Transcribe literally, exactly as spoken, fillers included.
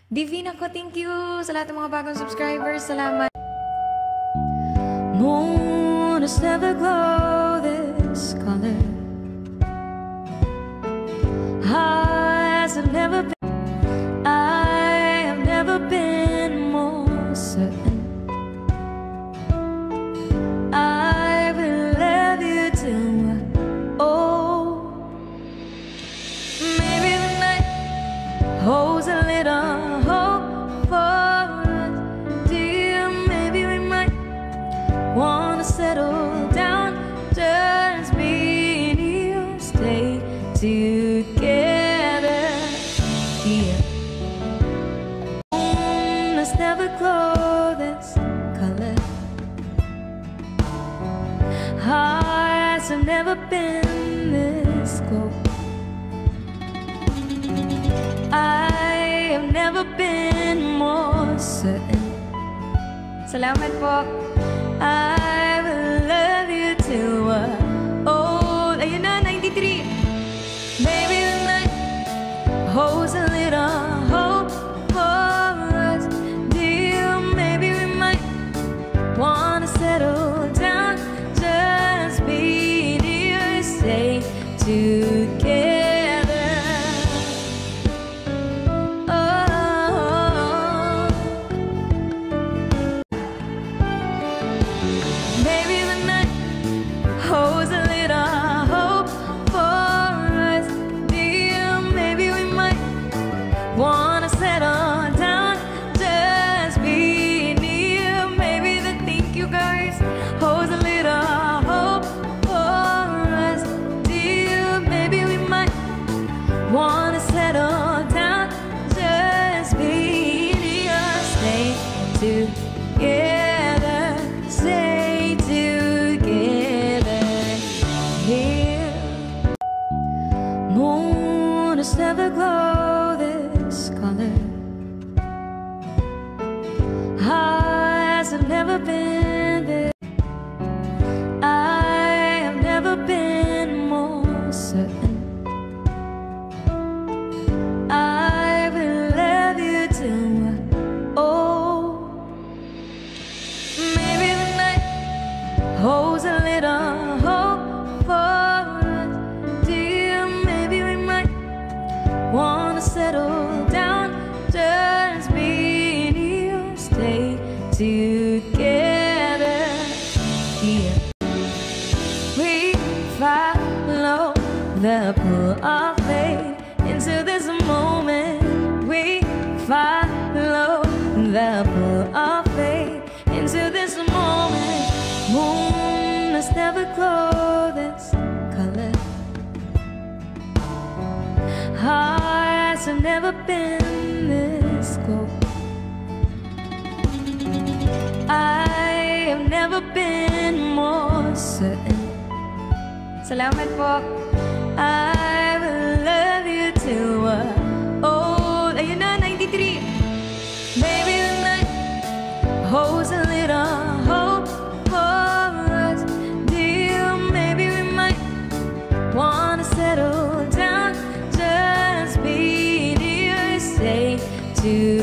Divine ako, thank you sa lahat ng mga bagong subscribers. Salamat. Moon has never glowed this color. Eyes have never been. I have never been more certain. I will love you till we're old. Maybe the night holds a little hope for us, dear. Maybe we might wanna settle down, just be near, stay together, yeah. Moon has never glowed this color. Hearts have never been this cold. I have never been more certain. Salamat po. I will love you till we're old. Ayun na, ninety-three. Maybe the night holds a little hope for us, dear. Maybe we might wanna settle down, just be near, stay together. Oh, maybe the night holds a little hope for us, dear. Maybe we might wanna settle down, just be near. Maybe the thank you guys holds a little hope for us, dear. Maybe we might wanna settle down, just be near, stay together, stay together here. Moon has never glowed this color. Eyes have never been this. I have never been more certain. I will love you till we're old. Maybe the night holds a little hope for us, dear. Maybe we might wanna settle down, just be near, stay together, yeah. We follow the pull of fate into this moment. We follow the pull of fate into this moment. Moon has never glowed this color. Hearts have never been this cold. I have never been more certain. Salamat po. I will love you till we're old. Ayun na, ninety-three. Maybe the night holds a little hope for us, dear. Maybe we might wanna settle down, just be near, stay together.